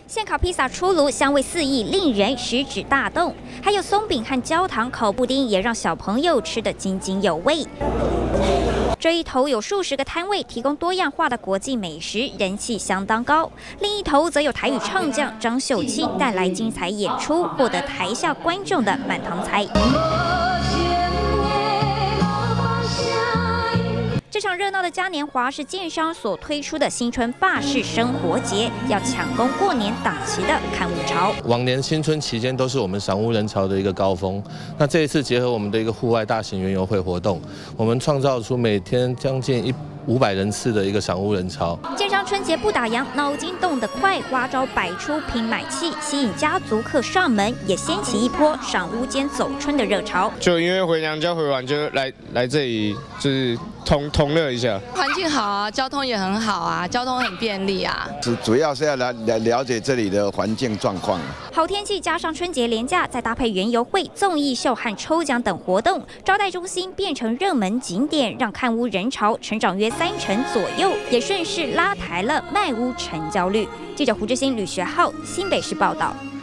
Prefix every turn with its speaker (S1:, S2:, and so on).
S1: 现烤披萨出炉，香味四溢，令人食指大动。还有松饼和焦糖烤布丁，也让小朋友吃得津津有味。这一头有数十个摊位，提供多样化的国际美食，人气相当高。另一头则有台语唱将张秀清带来精彩演出，获得台下观众的满堂彩。这场热闹的嘉年华是建商所推出的新春法式生活节，要抢攻过年档期的看屋潮。
S2: 往年新春期间都是我们赏屋人潮的一个高峰，那这一次结合我们的一个户外大型园游会活动，我们创造出每天将近500人次的一个赏屋人潮。
S1: 建商春节不打烊，脑筋动得快，花招百出拼买气，吸引家族客上门，也掀起一波赏屋兼走春的热潮。
S3: 就因为回娘家回完就来这里，就是同乐一下。
S4: 环境好啊，交通也很好啊，交通很便利啊。
S5: 主要是要来了解这里的环境状况。
S1: 好天气加上春节连假，再搭配园游会、综艺秀和抽奖等活动，招待中心变成热门景点，让看屋人潮成长约30%左右，也顺势拉抬了卖屋成交率。记者胡志兴、吕学浩，新北市报道。